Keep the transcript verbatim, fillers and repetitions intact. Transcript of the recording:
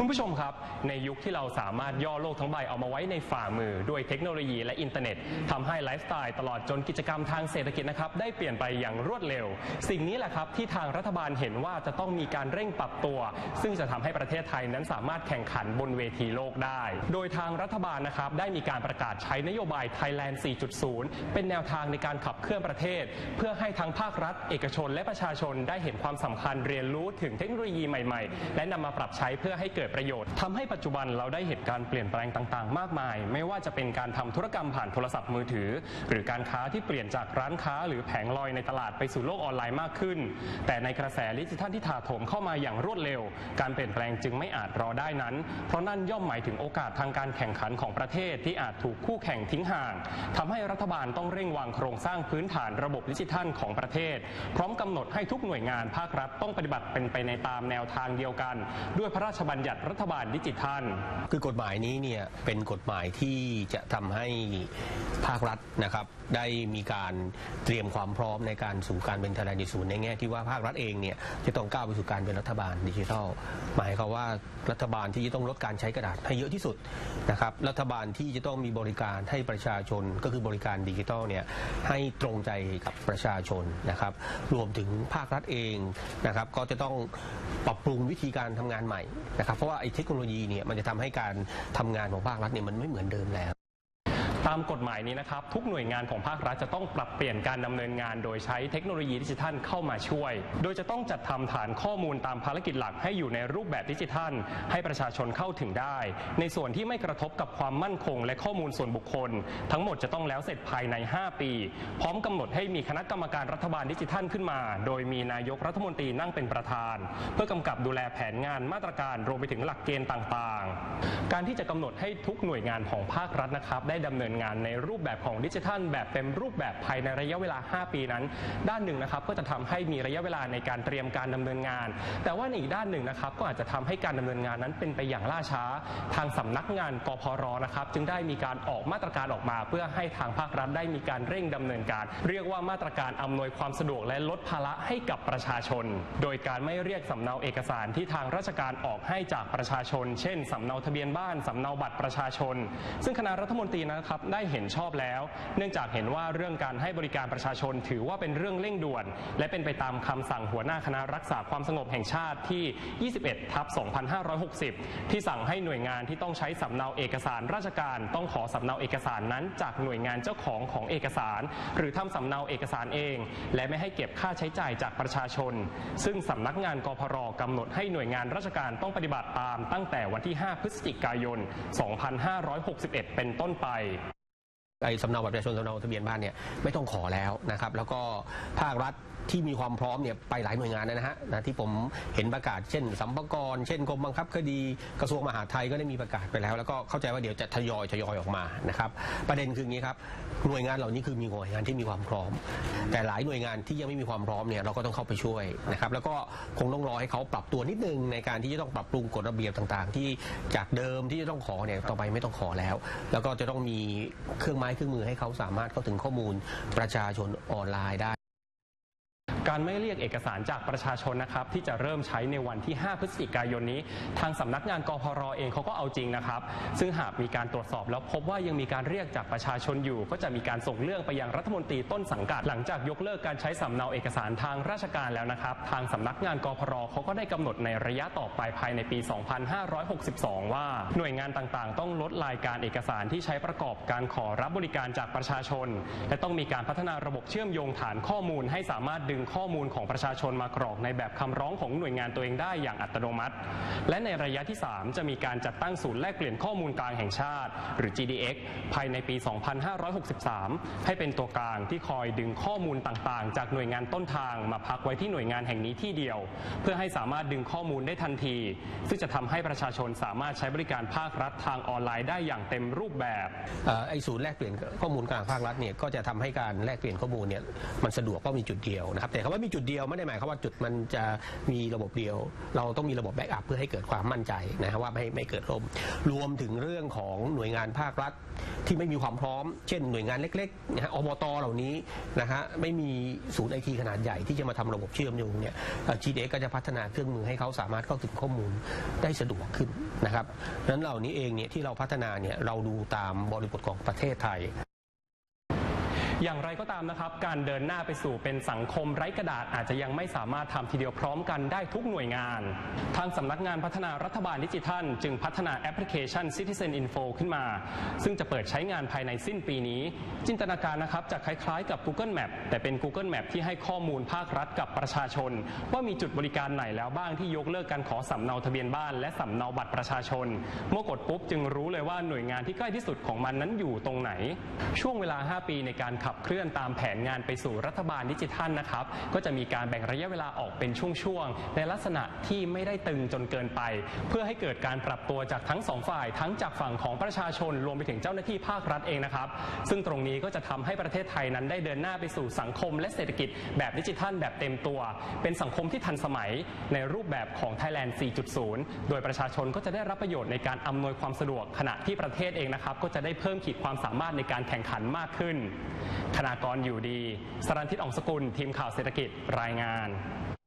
คุณผู้ชมครับในยุคที่เราสามารถย่อโลกทั้งใบเอามาไว้ในฝ่ามือด้วยเทคโนโลยีและอินเทอร์เน็ตทำให้ไลฟ์สไตล์ตลอดจนกิจกรรมทางเศรษฐกิจนะครับได้เปลี่ยนไปอย่างรวดเร็วสิ่งนี้แหละครับที่ทางรัฐบาลเห็นว่าจะต้องมีการเร่งปรับตัวซึ่งจะทำให้ประเทศไทยนั้นสามารถแข่งขันบนเวทีโลกได้โดยทางรัฐบาลนะครับได้มีการประกาศใช้นโยบาย Thailand สี่จุดศูนย์ เป็นแนวทางในการขับเคลื่อนประเทศเพื่อให้ทั้งภาครัฐเอกชนและประชาชนได้เห็นความสำคัญเรียนรู้ถึงเทคโนโลยีใหม่ๆและนำมาปรับใช้เพื่อให้เกิดประโยชน์ทำให้ปัจจุบันเราได้เห็นการเปลี่ยนแปลงต่างๆมากมายไม่ว่าจะเป็นการทำธุรกรรมผ่านโทรศัพท์มือถือหรือการค้าที่เปลี่ยนจากร้านค้าหรือแผงลอยในตลาดไปสู่โลกออนไลน์มากขึ้นแต่ในกระแสดิจิทัลที่ถาโถมเข้ามาอย่างรวดเร็วการเปลี่ยนแปลงจึงไม่อาจรอได้นั้นเพราะนั่นย่อมหมายถึงโอกาสทางการแข่งขันของประเทศที่อาจถูกคู่แข่งทิ้งห่างทำให้รัฐบาลต้องเร่งวางโครงสร้างพื้นฐานระบบดิจิทัลของประเทศพร้อมกำหนดให้ทุกหน่วยงานภาครัฐต้องปฏิบัติเป็นไปในตามแนวทางเดียวกันด้วยพระราชบัญญัติรัฐบาลดิจิทัลคือกฎหมายนี้เนี่ยเป็นกฎหมายที่จะทำให้ภาครัฐนะครับได้มีการเตรียมความพร้อมในการสู่การเป็นไทยแลนด์ สี่จุดศูนย์ ในแง่ที่ว่าภาครัฐเองเนี่ยจะต้องก้าวไปสู่การเป็นรัฐบาลดิจิทัลหมายความว่ารัฐบาลที่จะต้องลดการใช้กระดาษให้เยอะที่สุดนะครับรัฐบาลที่จะต้องมีบริการให้ประชาชนก็คือบริการดิจิทัลเนี่ยให้ตรงใจกับประชาชนนะครับรวมถึงภาครัฐเองนะครับก็จะต้องปรับปรุงวิธีการทำงานใหม่นะครับเพราะว่าไอ้เทคโนโลยีเนี่ยมันจะทำให้การทำงานของภาครัฐเนี่ยมันไม่เหมือนเดิมแล้วตามกฎหมายนี้นะครับทุกหน่วยงานของภาครัฐจะต้องปรับเปลี่ยนการดำเนินงานโดยใช้เทคโนโลยีดิจิทัลเข้ามาช่วยโดยจะต้องจัดทำฐานข้อมูลตามภารกิจหลักให้อยู่ในรูปแบบดิจิทัลให้ประชาชนเข้าถึงได้ในส่วนที่ไม่กระทบกับความมั่นคงและข้อมูลส่วนบุคคลทั้งหมดจะต้องแล้วเสร็จภายในห้าปีพร้อมกำหนดให้มีคณะกรรมการรัฐบาลดิจิทัลขึ้นมาโดยมีนายกรัฐมนตรีนั่งเป็นประธานเพื่อกำกับดูแลแผนงานมาตรการรวมไปถึงหลักเกณฑ์ต่างๆการที่จะกำหนดให้ทุกหน่วยงานของภาครัฐนะครับได้ดำเนินงานในรูปแบบของดิจิทัลแบบเต็มรูปแบบภายในระยะเวลาห้าปีนั้นด้านหนึ่งนะครับก็จะทำให้มีระยะเวลาในการเตรียมการดำเนินงานแต่ว่าในอีกด้านหนึ่งนะครับก็อาจจะทำให้การดำเนินงานนั้นเป็นไปอย่างล่าช้าทางสำนักงานกพรนะครับจึงได้มีการออกมาตรการออกมาเพื่อให้ทางภาครัฐได้มีการเร่งดำเนินการเรียกว่ามาตรการอำนวยความสะดวกและลดภาระให้กับประชาชนโดยการไม่เรียกสำเนาเอกสารที่ทางราชการออกให้จากประชาชนเช่นสำเนาทะเบียนบ้านสำเนาบัตรประชาชนซึ่งคณะรัฐมนตรีนะครับได้เห็นชอบแล้วเนื่องจากเห็นว่าเรื่องการให้บริการประชาชนถือว่าเป็นเรื่องเร่งด่วนและเป็นไปตามคำสั่งหัวหน้าคณะรักษาความสงบแห่งชาติที่ ยี่สิบเอ็ดทับสองพันห้าร้อยหกสิบ ที่สั่งให้หน่วยงานที่ต้องใช้สำเนาเอกสารราชการต้องขอสำเนาเอกสารนั้นจากหน่วยงานเจ้าของของเอกสารหรือทำสำเนาเอกสารเองและไม่ให้เก็บค่าใช้จ่ายจากประชาชนซึ่งสำนักงานกพรกำหนดให้หน่วยงานราชการต้องปฏิบัติตามตั้งแต่วันที่ห้าพฤศจิกายนสองพันห้าร้อยหกสิบเอ็ดเป็นต้นไปไอ้สำเนาบัตรประชาชนสำเนาทะเบียนบ้านเนี่ยไม่ต้องขอแล้วนะครับแล้วก็ภาครัฐที่มีความพร้อมเนี่ยไปหลายหน่วยงานนะฮะนะที่ผมเห็นประกาศเช่นสัมภากรเช่นกรมบังคับคดีกระทรวงมหาดไทยก็ได้มีประกาศไปแล้วแล้วก็เข้าใจว่าเดี๋ยวจะทยอยทยอยออกมานะครับประเด็นคืออย่างนี้ครับหน่วยงานเหล่านี้คือมีหน่วยงานที่มีความพร้อมแต่หลายหน่วยงานที่ยังไม่มีความพร้อมเนี่ยเราก็ต้องเข้าไปช่วยนะครับแล้วก็คงต้องรอให้เขาปรับตัวนิดนึงในการที่จะต้องปรับปรุงกฎระเบียบต่างๆที่จากเดิมที่จะต้องขอเนี่ยต่อไปไม่ต้องขอแล้วแล้วก็จะต้องมีเครื่องไม้เครื่องมือให้เขาสามารถเข้าถึงข้อมูลประชาชนออนไลน์ได้การไม่เรียกเอกสารจากประชาชนนะครับที่จะเริ่มใช้ในวันที่ห้าพฤศจิกายนนี้ทางสำนักงานกพรเองเขาก็เอาจริงนะครับซึ่งหากมีการตรวจสอบแล้วพบว่ายังมีการเรียกจากประชาชนอยู่ก็จะมีการส่งเรื่องไปยังรัฐมนตรีต้นสังกัดหลังจากยกเลิกการใช้สำเนาเอกสารทางราชการแล้วนะครับทางสำนักงานกพรเขาก็ได้กำหนดในระยะต่อไปภายในปีสองพันห้าร้อยหกสิบสองว่าหน่วยงานต่างๆต้องลดรายการเอกสารที่ใช้ประกอบการขอรับบริการจากประชาชนและต้องมีการพัฒนาระบบเชื่อมโยงฐานข้อมูลให้สามารถดึงข้อมูลของประชาชนมากรอกในแบบคำร้องของหน่วยงานตัวเองได้อย่างอัตโนมัติและในระยะที่สามจะมีการจัดตั้งศูนย์แลกเปลี่ยนข้อมูลกลางแห่งชาติหรือ จี ดี เอ็กซ์ ภายในปี สองพันห้าร้อยหกสิบสาม ให้เป็นตัวกลางที่คอยดึงข้อมูลต่างๆจากหน่วยงานต้นทางมาพักไว้ที่หน่วยงานแห่งนี้ที่เดียวเพื่อให้สามารถดึงข้อมูลได้ทันทีซึ่งจะทำให้ประชาชนสามารถใช้บริการภาครัฐทางออนไลน์ได้อย่างเต็มรูปแบบไอ้ศูนย์แลกเปลี่ยนข้อมูลกลางภาครัฐเนี่ยก็จะทำให้การแลกเปลี่ยนข้อมูลเนี่ยมันสะดวกก็มีจุดเดียวนะครับแต่คำว่ามีจุดเดียวไม่ได้หมายความว่าจุดมันจะมีระบบเดียวเราต้องมีระบบแบ็กอัพเพื่อให้เกิดความมั่นใจนะฮะว่าไม่ไม่เกิดล่มรวมถึงเรื่องของหน่วยงานภาครัฐที่ไม่มีความพร้อมเช่นหน่วยงานเล็กๆนะฮะอบตเหล่านี้นะฮะไม่มีศูนย์ไอทีขนาดใหญ่ที่จะมาทำระบบเชื่อมโยงเนี่ย จี ดี เอ็กซ์ ก็จะพัฒนาเครื่องมือให้เขาสามารถเข้าถึงข้อมูลได้สะดวกขึ้นนะครับดังนั้นเหล่านี้เองเนี่ยที่เราพัฒนาเนี่ยเราดูตามบริบทของประเทศไทยอย่างไรก็ตามนะครับการเดินหน้าไปสู่เป็นสังคมไร้กระดาษอาจจะยังไม่สามารถทำทีเดียวพร้อมกันได้ทุกหน่วยงานทางสำนักงานพัฒนารัฐบาลดิจิทัลจึงพัฒนาแอปพลิเคชัน Citizen Info ขึ้นมาซึ่งจะเปิดใช้งานภายในสิ้นปีนี้จินตนาการนะครับจะคล้ายๆกับ Google Map แต่เป็น Google Map ที่ให้ข้อมูลภาครัฐกับประชาชนว่ามีจุดบริการไหนแล้วบ้างที่ยกเลิกการขอสำเนาทะเบียนบ้านและสำเนาบัตรประชาชนเมื่อกดปุ๊บจึงรู้เลยว่าหน่วยงานที่ใกล้ที่สุดของมันนั้นอยู่ตรงไหนช่วงเวลาห้าปีในการขับเคลื่อนตามแผนงานไปสู่รัฐบาลดิจิทัลนะครับก็จะมีการแบ่งระยะเวลาออกเป็นช่วงๆในลักษณะที่ไม่ได้ตึงจนเกินไปเพื่อให้เกิดการปรับตัวจากทั้งสองฝ่ายทั้งจากฝั่งของประชาชนรวมไปถึงเจ้าหน้าที่ภาครัฐเองนะครับซึ่งตรงนี้ก็จะทำให้ประเทศไทยนั้นได้เดินหน้าไปสู่สังคมและเศรษฐกิจแบบดิจิทัลแบบเต็มตัวเป็นสังคมที่ทันสมัยในรูปแบบของ Thailand สี่จุดศูนย์ โดยประชาชนก็จะได้รับประโยชน์ในการอำนวยความสะดวกขณะที่ประเทศเองนะครับก็จะได้เพิ่มขีดความสามารถในการแข่งขันมากขึ้นธนากรอยู่ดีสรัญทิต อ่องสกุลทีมข่าวเศรษฐกิจรายงาน